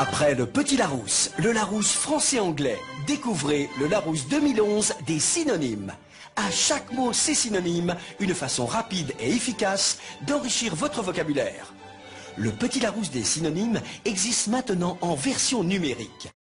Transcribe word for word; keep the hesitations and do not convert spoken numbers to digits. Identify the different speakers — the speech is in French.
Speaker 1: Après le Petit Larousse, le Larousse français-anglais, découvrez le Larousse deux mille onze des synonymes. À chaque mot, c'est synonyme, une façon rapide et efficace d'enrichir votre vocabulaire. Le Petit Larousse des synonymes existe maintenant en version numérique.